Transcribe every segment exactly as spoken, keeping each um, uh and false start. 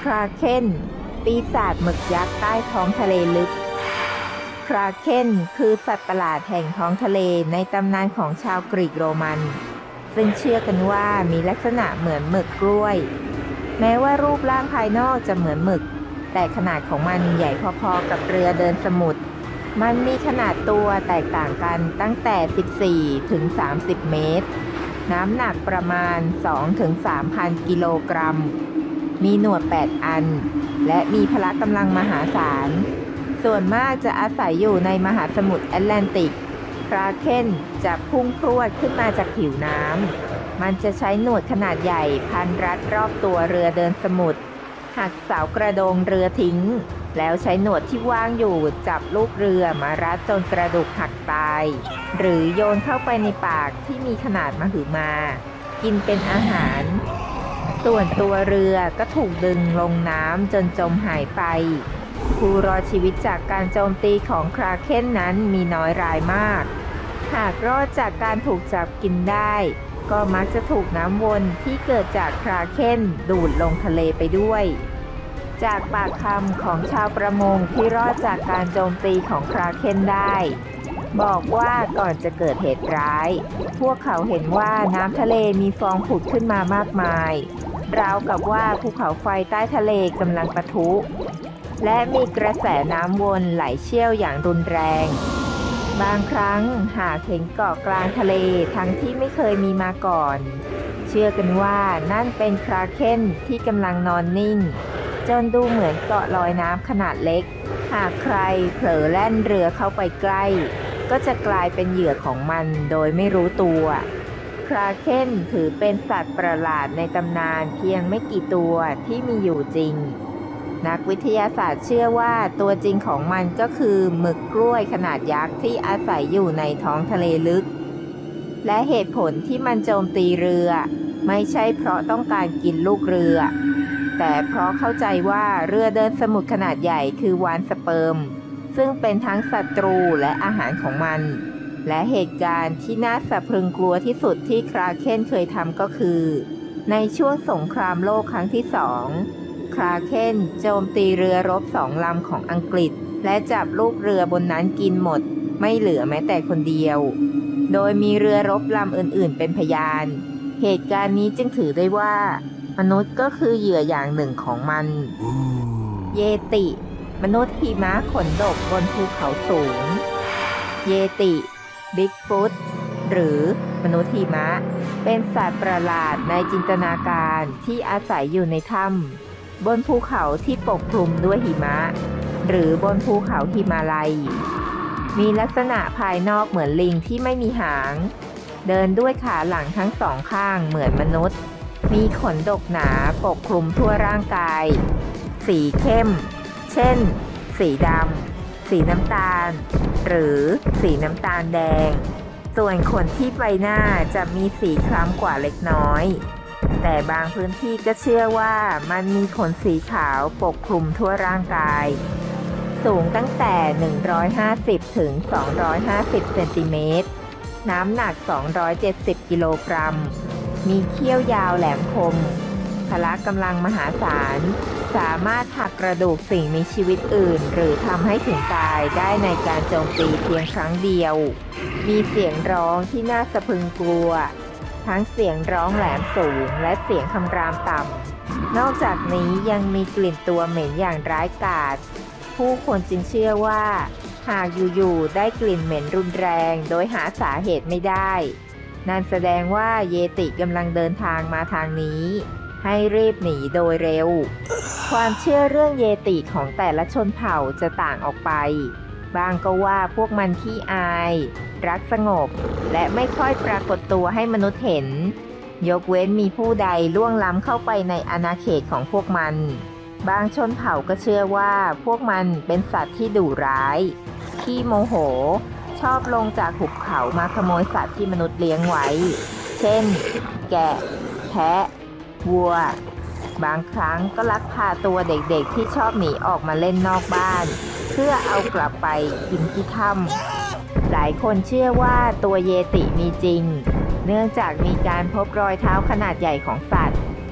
คราเคนปีศาจหมึกยักษ์ใต้ท้องทะเลลึกคราเคนคือสัตว์ประหลาดแห่งท้องทะเลในตำนานของชาวกรีกโรมันซึ่งเชื่อกันว่ามีลักษณะเหมือนหมึกกล้วยแม้ว่ารูปร่างภายนอกจะเหมือนหมึกแต่ขนาดของมันใหญ่พอๆกับเรือเดินสมุทรมันมีขนาดตัวแตกต่างกันตั้งแต่ สิบสี่ถึงสามสิบ เมตรน้ำหนักประมาณ สองถึงสามพัน กิโลกรัมมีหนวดแปดอันและมีพละกำลังมหาศาลส่วนมากจะอาศัยอยู่ในมหาสมุทรแอตแลนติกคราเคนจะพุ่งพรวดขึ้นมาจากผิวน้ำมันจะใช้หนวดขนาดใหญ่พันรัดรอบตัวเรือเดินสมุทรหักเสากระโดงเรือทิ้งแล้วใช้หนวดที่ว่างอยู่จับลูกเรือมารัดจนกระดูกหักตายหรือโยนเข้าไปในปากที่มีขนาดมหึมากินเป็นอาหารส่วนตัวเรือก็ถูกดึงลงน้ำจนจมหายไปผู้รอดชีวิตจากการโจมตีของคราเคนนั้นมีน้อยรายมากหากรอดจากการถูกจับกินได้ก็มักจะถูกน้ำวนที่เกิดจากคราเคนดูดลงทะเลไปด้วยจากปากคำของชาวประมงที่รอดจากการโจมตีของคราเคนได้บอกว่าก่อนจะเกิดเหตุร้ายพวกเขาเห็นว่าน้ำทะเลมีฟองผุดขึ้นมามากมายราวกับว่าภูเขาไฟใต้ทะเลกำลังปะทุและมีกระแสน้ำวนไหลเชี่ยวอย่างรุนแรงบางครั้งหากเห็นเกาะกลางทะเลทั้งที่ไม่เคยมีมาก่อนเชื่อกันว่านั่นเป็นคราเคนที่กำลังนอนนิ่งจนดูเหมือนเกาะลอยน้ำขนาดเล็กหากใครเผลอแล่นเรือเข้าไปใกล้ก็จะกลายเป็นเหยื่อของมันโดยไม่รู้ตัวคราเคนถือเป็นสัตว์ประหลาดในตำนานเพียงไม่กี่ตัวที่มีอยู่จริงนักวิทยาศาสตร์เชื่อว่าตัวจริงของมันก็คือหมึกกล้วยขนาดยักษ์ที่อาศัยอยู่ในท้องทะเลลึกและเหตุผลที่มันโจมตีเรือไม่ใช่เพราะต้องการกินลูกเรือแต่เพราะเข้าใจว่าเรือเดินสมุทรขนาดใหญ่คือวาฬสเปิร์มซึ่งเป็นทั้งศัตรูและอาหารของมันและเหตุการณ์ที่น่าสะพรึงกลัวที่สุดที่คราเคนเคยทำก็คือในช่วงสงครามโลกครั้งที่สองคราเคนโจมตีเรือรบสองลำของอังกฤษและจับลูกเรือบนนั้นกินหมดไม่เหลือแม้แต่คนเดียวโดยมีเรือรบลำอื่นๆเป็นพยานเหตุการณ์นี้จึงถือได้ว่ามนุษย์ก็คือเหยื่ออย่างหนึ่งของมันเยติมนุษย์หิมะขนดกบนภูเขาสูงเยติบิ๊กฟุตหรือมนุษย์หิมะเป็นสัตว์ประหลาดในจินตนาการที่อาศัยอยู่ในถ้ำบนภูเขาที่ปกคลุมด้วยหิมะหรือบนภูเขาหิมาลัยมีลักษณะภายนอกเหมือนลิงที่ไม่มีหางเดินด้วยขาหลังทั้งสองข้างเหมือนมนุษย์มีขนดกหนาปกคลุมทั่วร่างกายสีเข้มเช่นสีดำสีน้ำตาลหรือสีน้ำตาลแดงส่วนขนที่ใบหน้าจะมีสีคล้ำกว่าเล็กน้อยแต่บางพื้นที่ก็เชื่อว่ามันมีขนสีขาวปกคลุมทั่วร่างกายสูงตั้งแต่หนึ่งร้อยห้าสิบถึงสองร้อยห้าสิบเซนติเมตรน้ำหนักสองร้อยเจ็ดสิบกิโลกรัมมีเขี้ยวยาวแหลมคมพละกำลังมหาศาลสามารถหักกระดูกสิ่งมีชีวิตอื่นหรือทำให้ถึงตายได้ในการโจมตีเพียงครั้งเดียวมีเสียงร้องที่น่าสะพรึงกลัวทั้งเสียงร้องแหลมสูงและเสียงคำรามต่ำนอกจากนี้ยังมีกลิ่นตัวเหม็นอย่างร้ายกาจผู้คนจึงเชื่อว่าหากอยู่ๆได้กลิ่นเหม็นรุนแรงโดยหาสาเหตุไม่ได้นั่นแสดงว่าเยติกำลังเดินทางมาทางนี้ให้รีบหนีโดยเร็วความเชื่อเรื่องเยติของแต่ละชนเผ่าจะต่างออกไปบางก็ว่าพวกมันขี้อายรักสงบและไม่ค่อยปรากฏตัวให้มนุษย์เห็นยกเว้นมีผู้ใดล่วงล้ำเข้าไปในอาณาเขตของพวกมันบางชนเผ่าก็เชื่อว่าพวกมันเป็นสัตว์ที่ดุร้ายขี้โมโหชอบลงจากหุบเขามาขโมยสัตว์ที่มนุษย์เลี้ยงไว้เช่นแกะแพะวัวบางครั้งก็ลักพาตัวเด็กๆที่ชอบหนีออกมาเล่นนอกบ้านเพื่อเอากลับไปกินที่ถ้ำหลายคนเชื่อว่าตัวเยติมีจริงเนื่องจากมีการพบรอยเท้าขนาดใหญ่ของสัตว์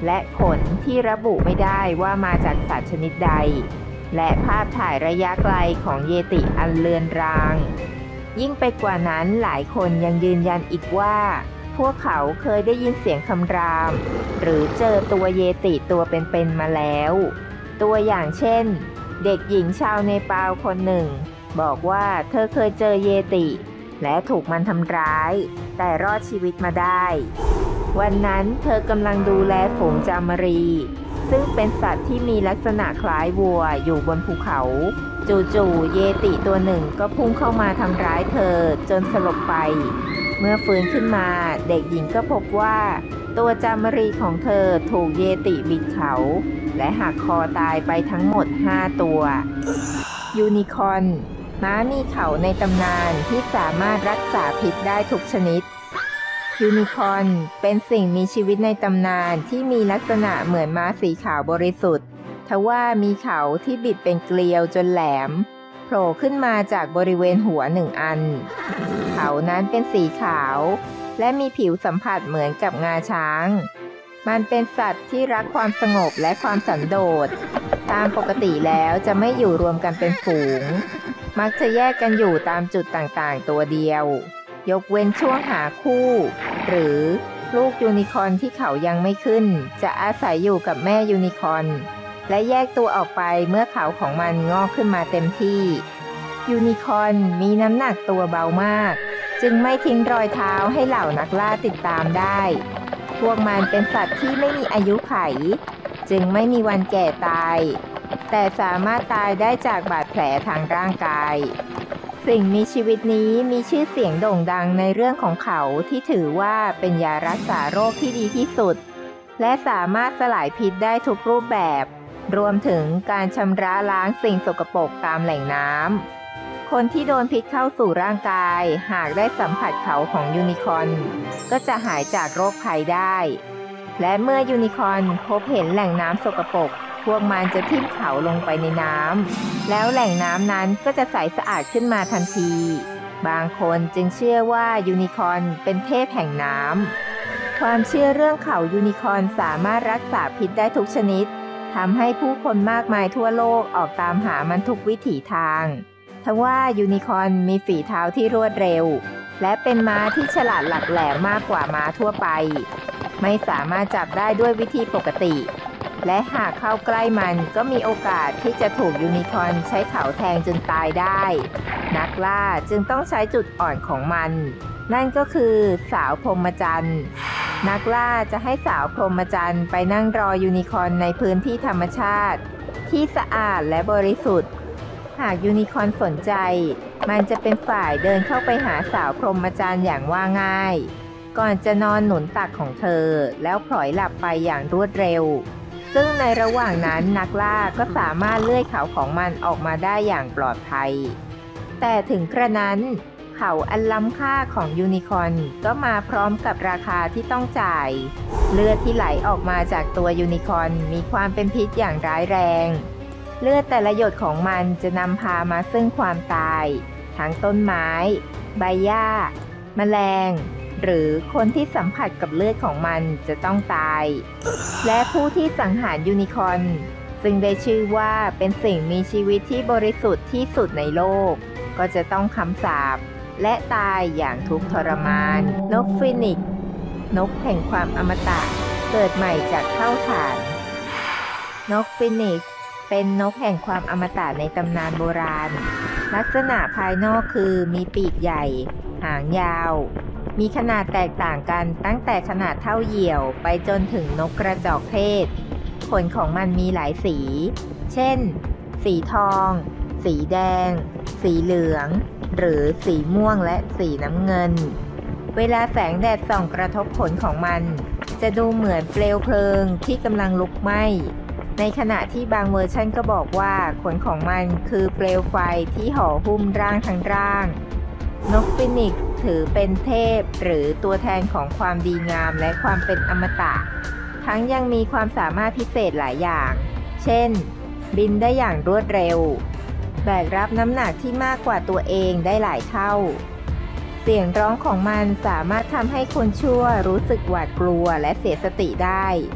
และขนที่ระบุไม่ได้ว่ามาจากสัตว์ชนิดใดและภาพถ่ายระยะไกลของเยติอันเลือนรางยิ่งไปกว่านั้นหลายคนยังยืนยันอีกว่าพวกเขาเคยได้ยินเสียงคำรามหรือเจอตัวเยติตัวเป็นๆมาแล้วตัวอย่างเช่นเด็กหญิงชาวเนปาลคนหนึ่งบอกว่าเธอเคยเจอเยติและถูกมันทำร้ายแต่รอดชีวิตมาได้วันนั้นเธอกำลังดูแลฝูงจามรีซึ่งเป็นสัตว์ที่มีลักษณะคล้ายวัวอยู่บนภูเขาจู่ๆเยติตัวหนึ่งก็พุ่งเข้ามาทำร้ายเธอจนสลบไปเมื่อฟื้นขึ้นมาเด็กหญิงก็พบว่าตัวจามรีของเธอถูกเยติบิดเขาและหักคอตายไปทั้งหมดห้าตัวยูนิคอร์นม้ามีเขาในตำนานที่สามารถรักษาพิษได้ทุกชนิดยูนิคอร์นเป็นสิ่งมีชีวิตในตำนานที่มีลักษณะเหมือนม้าสีขาวบริสุทธิ์ทว่ามีเขาที่บิดเป็นเกลียวจนแหลมโผล่ขึ้นมาจากบริเวณหัวหนึ่งอันเขานั้นเป็นสีขาวและมีผิวสัมผัสเหมือนกับงาช้างมันเป็นสัตว์ที่รักความสงบและความสันโดษตามปกติแล้วจะไม่อยู่รวมกันเป็นฝูงมักจะแยกกันอยู่ตามจุดต่างๆตัวเดียวยกเว้นช่วงหาคู่หรือลูกยูนิคอร์นที่เขายังไม่ขึ้นจะอาศัยอยู่กับแม่ยูนิคอร์นและแยกตัวออกไปเมื่อเขาของมันงอกขึ้นมาเต็มที่ยูนิคอร์นมีน้ำหนักตัวเบามากจึงไม่ทิ้งรอยเท้าให้เหล่านักล่าติดตามได้พวกมันเป็นสัตว์ที่ไม่มีอายุขัยจึงไม่มีวันแก่ตายแต่สามารถตายได้จากบาดแผลทางร่างกายสิ่งมีชีวิตนี้มีชื่อเสียงโด่งดังในเรื่องของเขาที่ถือว่าเป็นยารักษาโรคที่ดีที่สุดและสามารถสลายพิษได้ทุกรูปแบบรวมถึงการชำระล้างสิ่งสกปรกตามแหล่งน้ำคนที่โดนพิษเข้าสู่ร่างกายหากได้สัมผัสเขาของยูนิคอร์นก็จะหายจากโรคภัยได้และเมื่อยูนิคอร์นพบเห็นแหล่งน้ำสกปรกพวกมันจะทิ่มเขาลงไปในน้ำแล้วแหล่งน้ำนั้นก็จะใสสะอาดขึ้นมาทันทีบางคนจึงเชื่อว่ายูนิคอร์นเป็นเทพแห่งน้ำความเชื่อเรื่องเขายูนิคอร์นสามารถรักษาพิษได้ทุกชนิดทำให้ผู้คนมากมายทั่วโลกออกตามหามันทุกวิถีทางทว่ายูนิคอร์นมีฝีเท้าที่รวดเร็วและเป็นม้าที่ฉลาดหลักแหลมมากกว่าม้าทั่วไปไม่สามารถจับได้ด้วยวิธีปกติและหากเข้าใกล้มันก็มีโอกาสที่จะถูกยูนิคอร์นใช้เขาแทงจนตายได้นักล่าจึงต้องใช้จุดอ่อนของมันนั่นก็คือสาวพรหมจรรย์นักล่าจะให้สาวพรหมจรรย์ไปนั่งรอยูนิคอร์นในพื้นที่ธรรมชาติที่สะอาดและบริสุทธิ์หากยูนิคอร์นสนใจมันจะเป็นฝ่ายเดินเข้าไปหาสาวพรหมจรรย์อย่างว่าง่ายก่อนจะนอนหนุนตักของเธอแล้วพลอยหลับไปอย่างรวดเร็วซึ่งในระหว่างนั้นนักล่าก็สามารถเลื่อยเขาของมันออกมาได้อย่างปลอดภัยแต่ถึงกระนั้นเขาอันล้ำค่าของยูนิคอร์นก็มาพร้อมกับราคาที่ต้องจ่ายเลือดที่ไหลออกมาจากตัวยูนิคอร์นมีความเป็นพิษอย่างร้ายแรงเลือดแต่ละหยดของมันจะนำพามาซึ่งความตายทั้งต้นไม้ใบหญ้าแมลงหรือคนที่สัมผัสกับเลือดของมันจะต้องตายและผู้ที่สังหารยูนิคอร์นซึ่งได้ชื่อว่าเป็นสิ่งมีชีวิตที่บริสุทธิ์ที่สุดในโลกก็จะต้องคำสาปและตายอย่างทุกข์ทรมานนกฟีนิกซ์นกแห่งความอมตะเกิดใหม่จากเท่าฐานนกฟีนิกซ์เป็นนกแห่งความอมตะในตำนานโบราณลักษณะภายนอกคือมีปีกใหญ่หางยาวมีขนาดแตกต่างกันตั้งแต่ขนาดเท่าเหยี่ยวไปจนถึงนกกระจอกเทศขนของมันมีหลายสีเช่นสีทองสีแดงสีเหลืองหรือสีม่วงและสีน้ำเงินเวลาแสงแดดส่องกระทบขนของมันจะดูเหมือนเปลวเพลิงที่กำลังลุกไหม้ในขณะที่บางเวอร์ชันก็บอกว่าขนของมันคือเปลวไฟที่ห่อหุ้มร่างทั้งร่างนกฟีนิกซ์ถือเป็นเทพหรือตัวแทนของความดีงามและความเป็นอมตะทั้งยังมีความสามารถพิเศษหลายอย่างเช่นบินได้อย่างรวดเร็วแบกรับน้ำหนักที่มากกว่าตัวเองได้หลายเท่าเสียงร้องของมันสามารถทำให้คนชั่วรู้สึกหวาดกลัวและเสียสติได้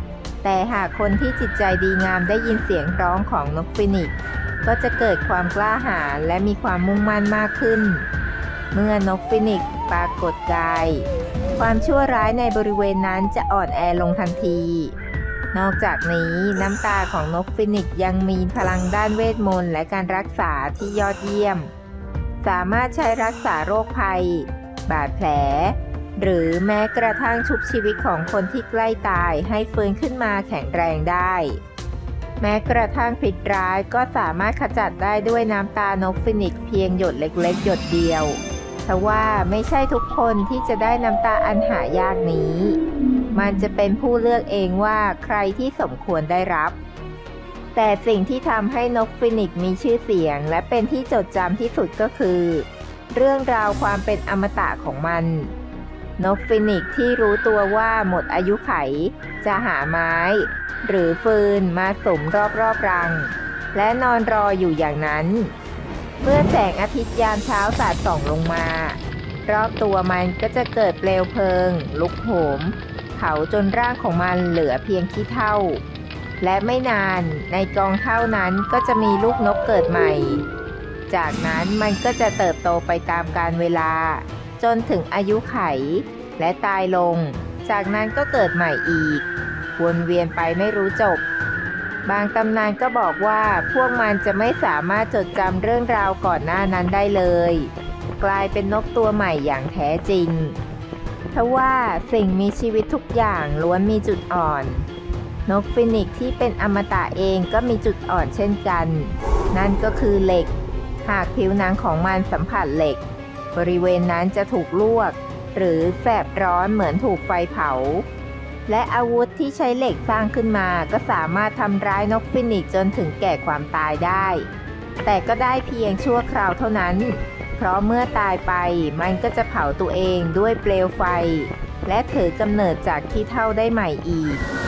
แต่หากคนที่จิตใจดีงามได้ยินเสียงร้องของนกฟีนิกซ์ก็จะเกิดความกล้าหาญและมีความมุ่งมั่นมากขึ้นเมื่อนกฟีนิกซ์ปรากฏกายความชั่วร้ายในบริเวณนั้นจะอ่อนแอลงทันทีนอกจากนี้น้ำตาของนกฟีนิกซ์ยังมีพลังด้านเวทมนต์และการรักษาที่ยอดเยี่ยมสามารถใช้รักษาโรคภัยบาดแผลหรือแม้กระทั่งชุบชีวิตของคนที่ใกล้ตายให้ฟื้นขึ้นมาแข็งแรงได้แม้กระทั่งพิษร้ายก็สามารถขจัดได้ด้วยน้ำตานกฟีนิกซ์เพียงหยดเล็กๆหยดเดียวทว่าไม่ใช่ทุกคนที่จะได้น้ำตาอันหายากนี้มันจะเป็นผู้เลือกเองว่าใครที่สมควรได้รับแต่สิ่งที่ทำให้นกฟีนิกซ์มีชื่อเสียงและเป็นที่จดจำที่สุดก็คือเรื่องราวความเป็นอมตะของมันนกฟีนิกซ์ที่รู้ตัวว่าหมดอายุไขจะหาไม้หรือฟืนมาสุมรอบๆรังและนอนรออยู่อย่างนั้นเมื่อแสงอาทิตย์ยามเช้าสาดส่องลงมารอบตัวมันก็จะเกิดเปลวเพลิงลุกโหมเผาจนร่างของมันเหลือเพียงขี้เถ้าและไม่นานในกองเถ้านั้นก็จะมีลูกนกเกิดใหม่จากนั้นมันก็จะเติบโตไปตามกาลเวลาจนถึงอายุไขและตายลงจากนั้นก็เกิดใหม่อีกวนเวียนไปไม่รู้จบบางตำนานก็บอกว่าพวกมันจะไม่สามารถจดจำเรื่องราวก่อนหน้านั้นได้เลยกลายเป็นนกตัวใหม่อย่างแท้จริงทว่าสิ่งมีชีวิตทุกอย่างล้วนมีจุดอ่อนนกฟีนิกซ์ที่เป็นอมตะเองก็มีจุดอ่อนเช่นกันนั่นก็คือเหล็กหากผิวหนังของมันสัมผัสเหล็กบริเวณนั้นจะถูกลวกหรือแสบร้อนเหมือนถูกไฟเผาและอาวุธที่ใช้เหล็กสร้างขึ้นมาก็สามารถทำร้ายนกฟีนิกซ์จนถึงแก่ความตายได้แต่ก็ได้เพียงชั่วคราวเท่านั้นเพราะเมื่อตายไปมันก็จะเผาตัวเองด้วยเปลวไฟและถือกำเนิดจากขี้เถ้าได้ใหม่อีก